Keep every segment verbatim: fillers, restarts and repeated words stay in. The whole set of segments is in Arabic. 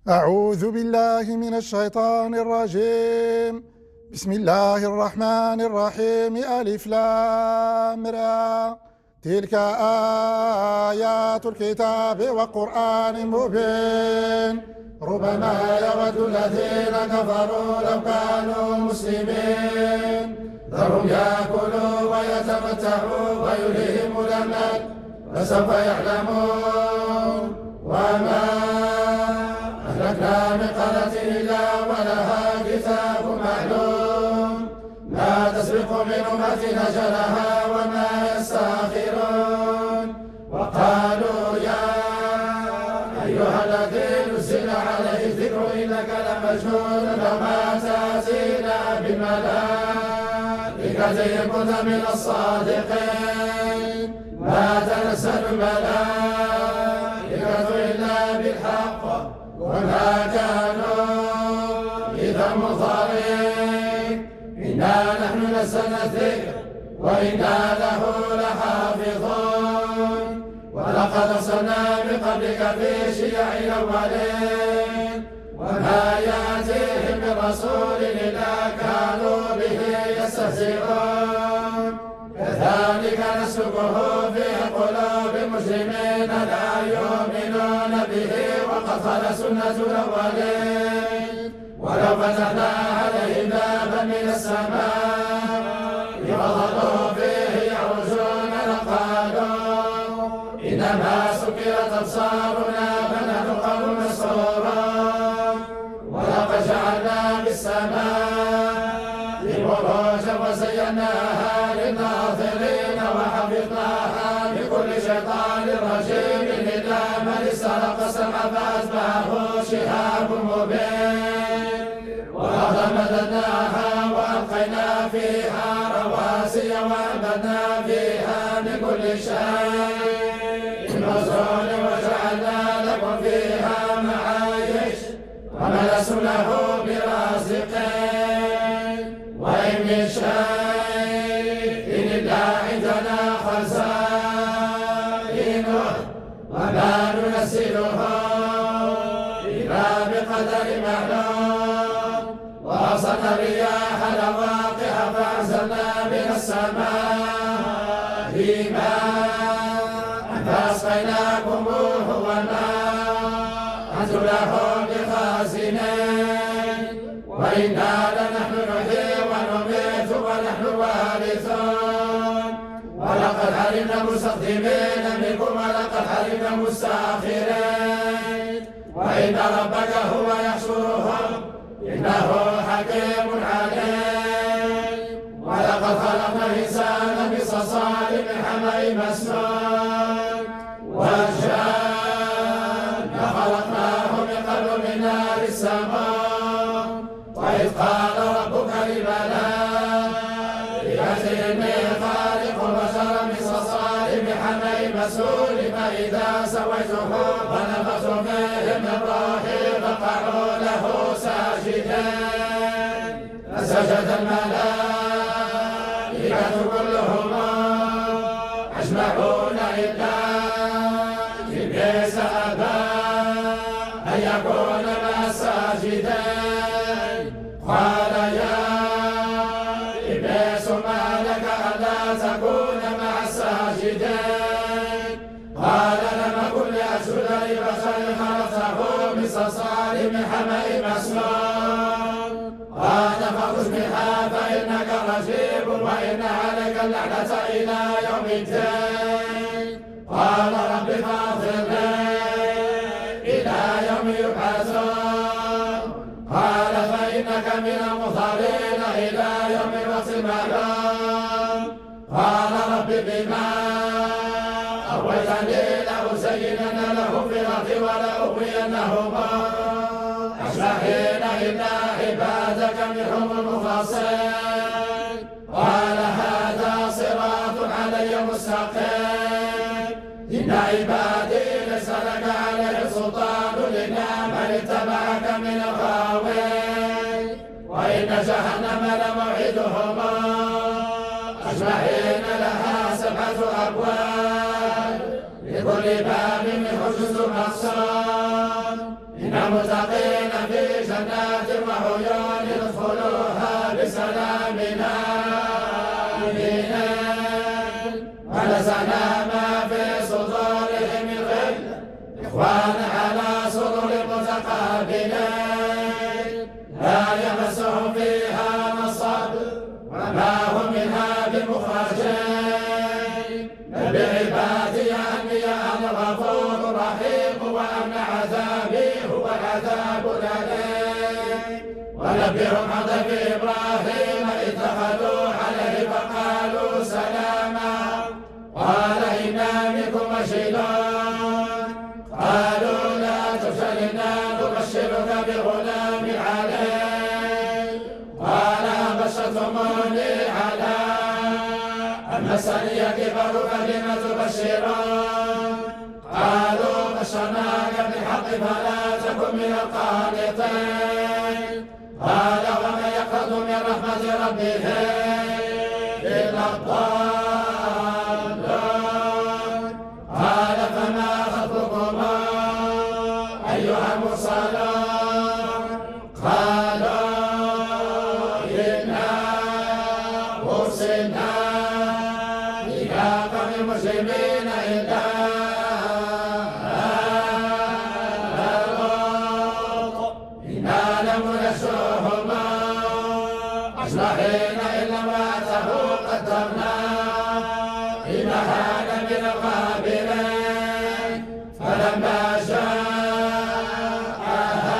أعوذ بالله من الشيطان الرجيم. بسم الله الرحمن الرحيم. ألف لام را. تلك آيات الكتاب وقرآن مبين. ربما يود الذين كفروا لو كانوا مسلمين ذرهم يأكلوا ويتمتعوا ويلههم الأمل فسوف يعلمون. وما أهلكنا من قرية إلا ولها كتاب معلوم لا تسبق من أمة أجلها وما يستأخرون. وقالوا يا أيها الذي نزل عليه الذكر إنك لمجنون لو ما تأتينا بالملائكة إن كنت من الصادقين ما تنزل الملائكة إلا بالحق وما كانوا إذا منظرين. إنا نحن نزلنا الذكر وإنا له لحافظون. ولقد أرسلنا من قبلك في شيع الأولين وما يأتيهم من رسول إلا كانوا به يستهزئون. كذلك نسلكه في قلوب المجرمين لا يؤمنون به وقد خلت سنة الأولين. ولو فتحنا عليهم بابا من السماء فظلوا فيه يعرجون لقالوا إنما سكرت أبصارنا بل نحن قوم مسحورون. ولقد جعلنا بالسماء بروجا وزيناها للناظرين وحفظناها من كل شيطان رجيم إلا من استرق السمع فأتبعه شهاب مبين. والأرض مددناها وألقينا فيها رواسي وأنبتنا فيها من كل شيء مزرعون وجعلنا لكم فيها معايش وما لستم له برازقين. وإن من شيء إلا عندنا خزائنه وما ننزله إلا بقدر معلوم. وأرسلنا الرياح لواقح فأنزلنا من السماء ماء فأسقيناكموه وما أنتم له بخازنين. وإنا لنحن نحيي ونميت ونحن الوارثون. ولقد علمنا المستقدمين منكم ولقد علمنا المستأخرين. وإن ربك هو يحشرهم إنه حكيم عليم. ولقد خلقنا الإنسان من صلصال من حمأ مسنون. والجان خلقناه من قبل من نار السموم. وإذ قال ربك للملائكة إني خالق بشرا من صلصال من حمأ مسنون فإذا سويته ونفخت فيه من روحي فقعوا له ساجدين. فسجد الملائكة كلهم أجمعون إلا إبليس أبى أن يكون مع الساجدين. قال يا إبليس ما لك ألا تكون مع الساجدين؟ قال لم أكن لأسجد لبشر خلقته من صلصال من حمأ مسنون. قال فاخرج منها فإنك رجيم وإن عليك اللعنة إلى يوم الدين. قال رب فاغفرني إلى يوم يبعثون. قال فإنك من المنظرين إلى يوم الوقت المعلوم. قال رب بما أغويتني لأزينن لهم في الأرض ولأغوينهم أجمعين إلا عبادك منهم المخلصين. قال هذا صراط علي مستقيم. إن عبادي ليس لك عليه سلطان إلا من اتبعك من الغاوين. وإن جهنم لموعدهم أجمعين لها سبعة أبواب لكل باب منه جزء مقسوم. إن إن المتقين في جنات وعيون ادخلوها بسلام آمنين ونزعنا ما في صدورهم من غل إخوانا على سرر متقابلين لا يمسهم فيها نصب وما هم منها بمخرجين نبي عبادي أني أنا الغفور الرحيم وأن عذابي هو العذاب الأليم ونبئهم عن ضيف إبراهيم إذ دخلوا عليه فقالوا سلاما قال إنا منكم وجلون قالوا لا تفشل إنا نبشرك بغلام عليم قال أبشرتموني على أن مسني الكبر فبم تبشرون قالوا بشرناك بالحق فلا تكن من القانطين قال ومن يقنط من رحمة ربه إلا الضالون قال فما خطبكما أيها المرسلون قالوا إنا أرسلنا إلى قوم مسلمين إلا إنا لمنسوهما أصلحين إلا امرأته قدرنا إنها لمن الغابرين فلما جاءها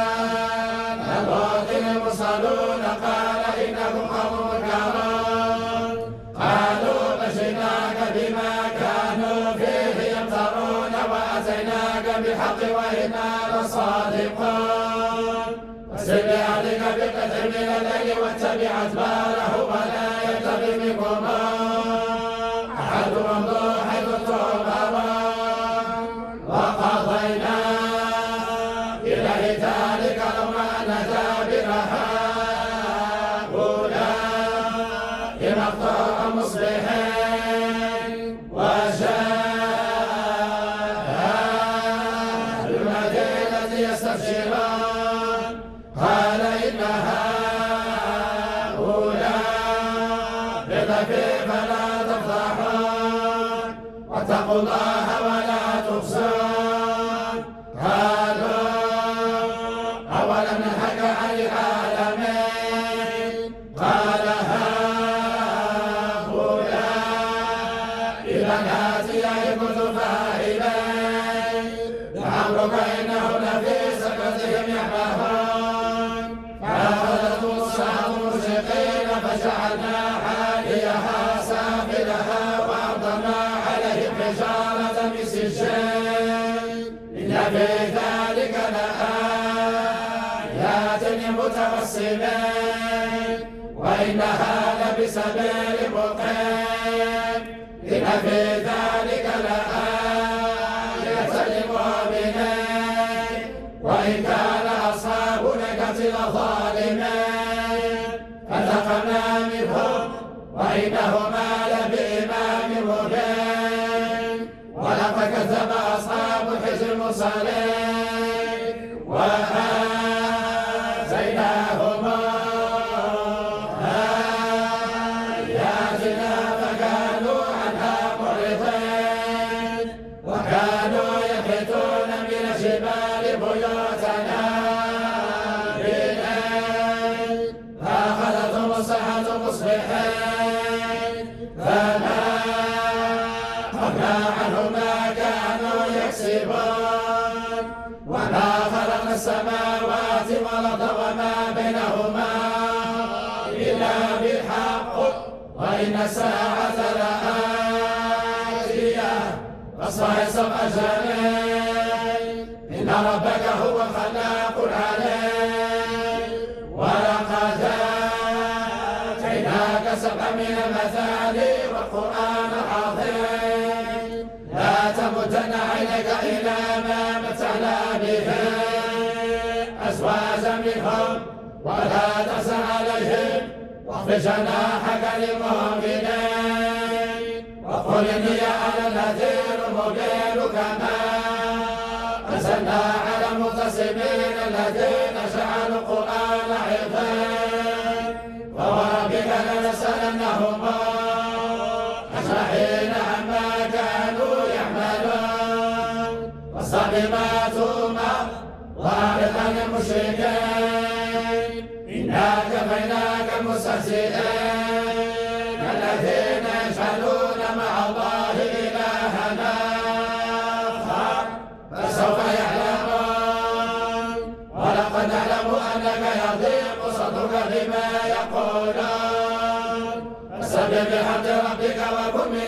لوط المرسلون قال إنكم قوم منكرون قالوا بشرناك بما كانوا فيه يمترون وأتيناك بالحق وإنا لصادقون فسر بأهلك بقطع من الليل واتبع أدباره ولا يلتفت منكما أحد وامضوا حيث تؤمرون وقضينا إليه ذلك الأمر أن دابر هؤلاء مقطوع مصبحين وجاء أهل المدينة يستبشرون قال إن هؤلاء بضيفي فلا تفضحون واتقوا الله ولا تخزون قالوا أولم ننهك عن العالمين قال هؤلاء إذا آتيهم فاعلين لعمرك إنهم لفي سكرتهم يعمهون فأخذتهم الصيحة مشرقين فجعلنا عاليها سافلها وأمطرنا عليهم حجارة من سجيل إن في ذلك لآيات للمتوسمين وإنها لبسبيل مقيم إن في ذلك لآية للمؤمنين وإن كان أصحاب الأيكة لظالمين فانتقمنا منهم وإنهما لبإمام مبين ولقد كذب أصحاب الحجر المرسلين وآتيناهما آياتنا فكانوا عنها معرضين وكانوا ينحتون من الجبال بيوتنا بالليل فأخذتهم الصيحة مصبحين فما أغنى عنهم ما كانوا يكسبون وما خلقنا السماوات والأرض وما بينهما إلا بالحق وإن الساعة لآتية فاصفح صفح جميل إن ربك هو الخلاق العليم ولقد آتيناك سبعا من المثاني والقرآن العظيم لا تمدن عينك إلى ما متعنا به أزواجا منهم ولا تحزن عليهم واخفض جناحك للمؤمنين وقل إني أنا النذير المبين كما أنزلنا على المتصدقين المعتصمين الذين جعلوا القرآن حفظا وربك لنسألنهم أجمعين عما كانوا يعملون واصدق بما تؤمر وأعرض عن المشركين إنا كفيناك المستهزئين الذين يجعلون مع الله إلها آخر فسوف يعلمون ولقد نعلم أنك يضيق صدرك بما يقولون فسبح بحمد ربك وكن من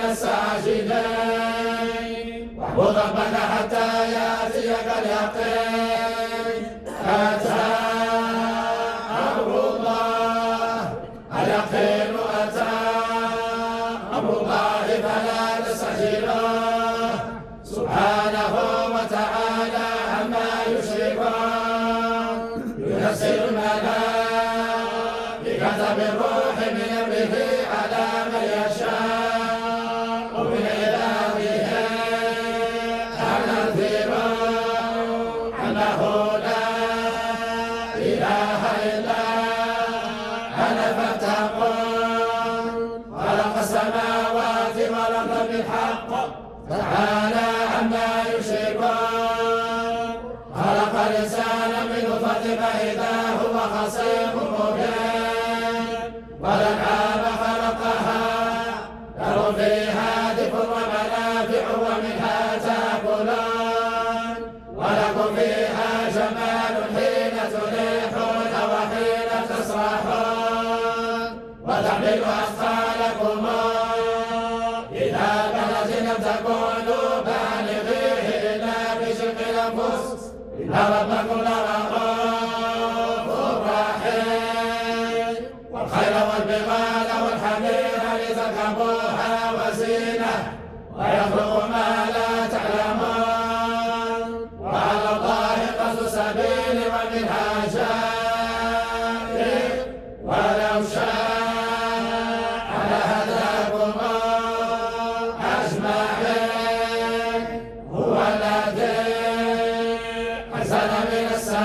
الساجدين واعبد ربك حتى يأتيك اليقين أتى أمر الله اليقين أتى أمر الله فلا تستعجلوه سبحانه وتعالى عما يشركون ينزل الملائكة بالروح من أمره على من يشاء من عباده أن أنذروا أنه لا إله إلا أنا فاتقون خلق السماوات والأرض بالحق تعالى عما يشركون خلق الإنسان من نطفة فإذا هو خصيم مبين والأنعام خلقها لهم فيها دفء ومنافع ومنها تأكلون ولكم فيها جمال حين تريحون وحين تسرحون وتحمل أثقالكم إلى بلد لم تكونوا بالغيه إلا بشق الأنفس إن ربكم لرؤوف رحيم والخيل والبغال والحمير لتركبوها وزينة ويخلق ما لا تعلمون وعلى الله قصد السبيل ومنها جائر ولو شاء لهداكم أجمعين هو الذي أنزل من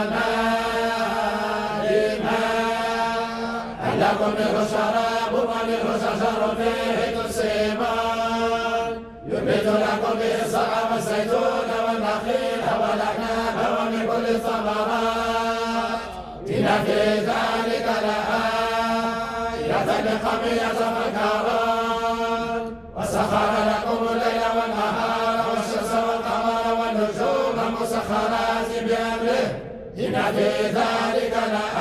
السماء ماء لكم منه شراب ومنه شجر فيه تسيمون ينبت لكم به الزرع والزيتون والنخيل والأعناب ومن كل الثمرات إن في ذلك لآية لقوم يتفكرون وسخر لكم الليل والنهار والشمس والقمر والنجوم مسخرات بأمره إن في ذلك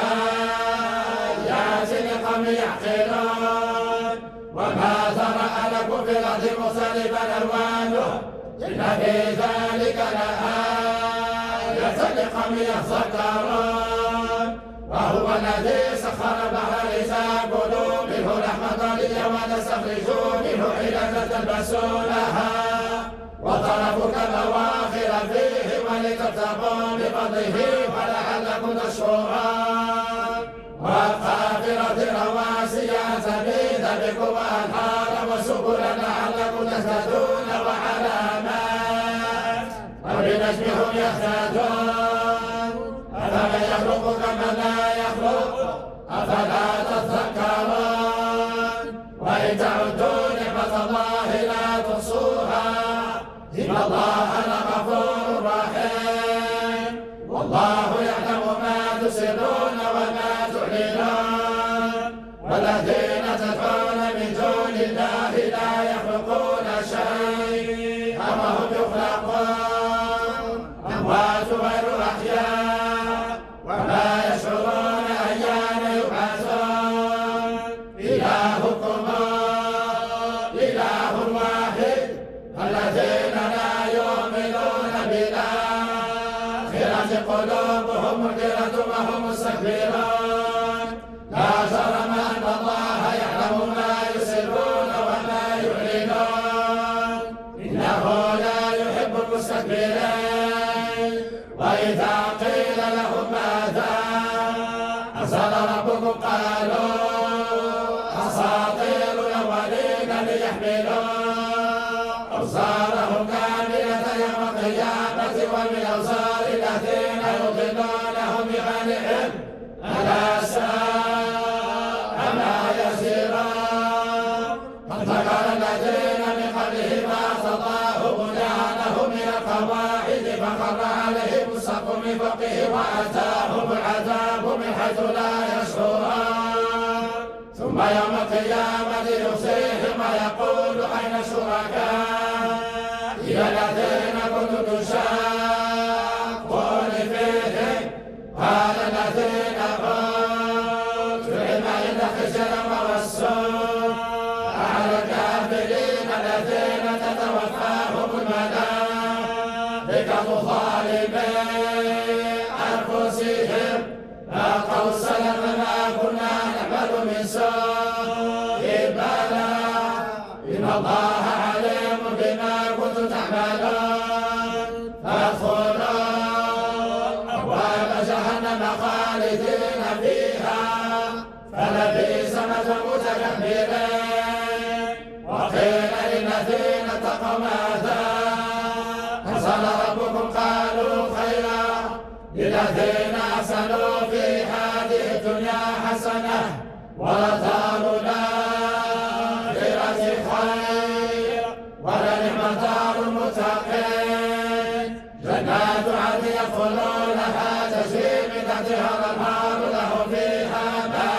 لآيات لقوم يعقلون وما ذرأ لكم في الأرض مختلفا ألوانه إن في ذلك لآية لقوم يتفكرون وهو الذي سخر البحر لتأكلوا منه لحما طريا وتستخرجوا منه حيلة تلبسونها وتركوا كبواخر فيه ولتبتغوا بفضله ولعلكم تشكرون والقافرة رواسي تميد بكم وأنهارا وسبلا لعلكم تهتدون وعلامات وبنجم هم يهتدون أفمن يخلق كمن لا يخلق أفلا تذكرون وإن تعدوا نعمة الله لا تحصوها إن الله لغفور رحيم والله يعلم ما تسرون وما تعلنون والذين تدعون من دون الله لا يخلقون شيئا وهم يخلقون أموات غير أحياء وما يشعرون أيان يبعثون إلهكم إله واحد الذين لا يؤمنون بالآخرة قلوبهم منكرة وهم مستكبرون لا جرم أن الله يعلم ما يسرون وما يعلنون إنه لا يحب المستكبرين وإذا قيل لهم ماذا أنزل ربكم قالوا أساطير الأولين ليحملوا أوزارهم كاملة يوم القيامة ومن أوزار الذين يضلون أتاهم العذاب من حيث لا يشعرون ثم يوم القيامة يخزيهم ويقول أين شركائي الذين كنتم تشاقون فيهم قال الذين أوتوا العلم إن خزي والسوء على الكافرين الذين تتوفاهم الملائكة ظالمي أنفسهم فقالوا سلما ما كنا نعمل من سوء بلى إن الله عليم بما كنتم تعملون فادخلوا أبواب جهنم خالدين فيها فلبئس مثوى المتكبرين وقيل للذين اتقوا ماذا أنزل ربكم قالوا خيرا للذين أحسنوا في هذه الدنيا حسنة ولدار الآخرة خير ولنعم دار المتقين جنات عدن يدخلونها تجري من تحتها الأنهار لهم فيها ما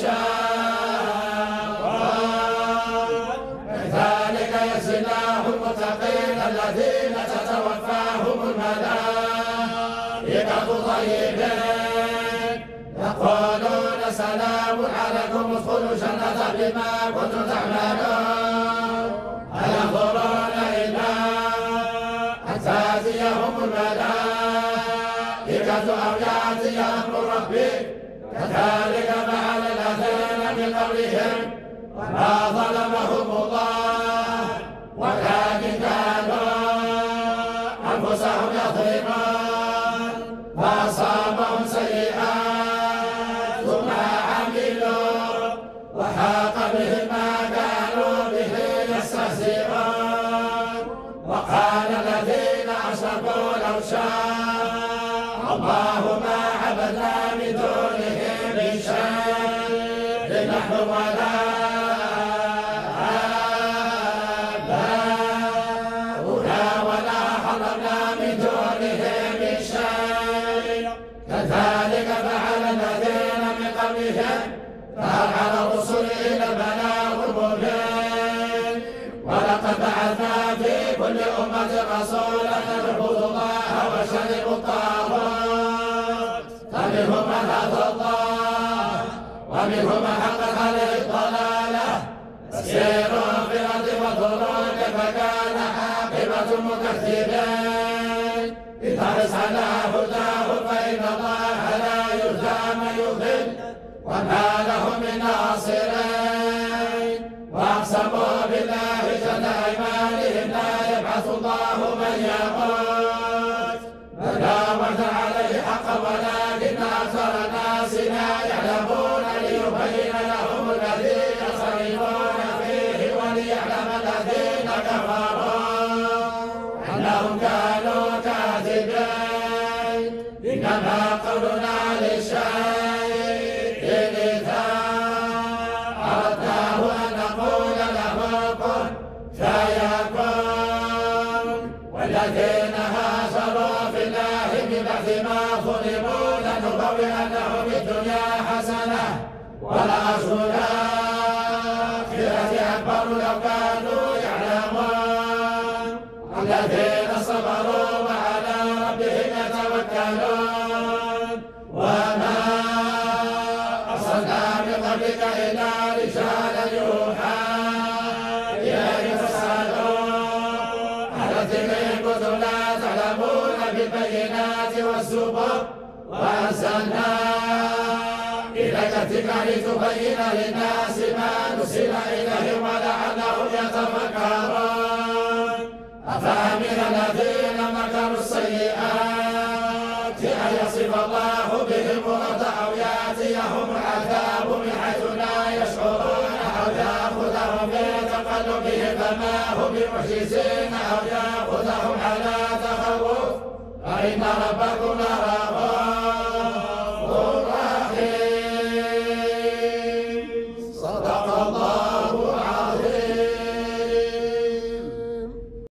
يشاءون كذلك يجزي الله المتقين الذين تتوفاهم الملائكة طيبين يقولون سلام عليكم ادخلوا الجنة بما كنتم تعملون هل ينظرون إلا أن تأتيهم الملائكة أو يأتي أمر ربك كذلك فعل الذين من قبلهم وما ظلمهم الله ولكن كانوا أنفسهم يظلمون فأصابهم سيئات ما عملوا وحاق بهم ما كانوا به يستهزئون وقال الذين أشركوا لو شاء الله ما عبدنا من دونه من شيء نحن ولا آباؤنا ولا حرمنا من دونه من شيء كذلك فعل الذين من قبلهم فهل على الرسل إلا البلاغ المبين ولقد بعثنا في كل أمة رسولا أن اعبدوا الله واجتنبوا الطاغوت فمنهم من هدى الله ومنهم من حقت عليه الضلالة فسيروا في الأرض وانظروا كيف كان عاقبة المكذبين إن تحرص على هداه فإن الله لا يهدى من يضل وما لهم من ناصرين وأقسموا بالله جل أيمانهم لا يبعث الله من يموت بلى وعدا عليه حقا ولكن أكثر الناس لا يعلمون ليبين لهم الذي يصرفون فيه وليعلم الذين كفروا أنهم كانوا كاذبين إنما قولنا للشيء إذا أردناه أن نقول له كن فيكون والذين هاجروا في الله من بعد ما ظلموا لنبوئنهم في الدنيا حسنة ولأجر الآخرة أكبر لو كانوا يعلمون الذين صبروا وعلى ربهم يتوكلون وما أرسلنا من قبلك إلا رجالا يوحى إليه فاسألوا أهل الذكر إن كنتم لا تعلمون بالبينات والزبر وأنزلنا إليك الذكر لتبين للناس ما نزل إليهم ولعلهم يتفكرون أفأمن الذين مكروا السيئات أن يصف الله بهم الأرض أو يأتيهم العذاب من حيث لا يشعرون أو يأخذهم في تقلبهم فما هم بمعجزين أو يأخذهم على تخوف فإن ربكم لرؤوف رحيم صدق الله.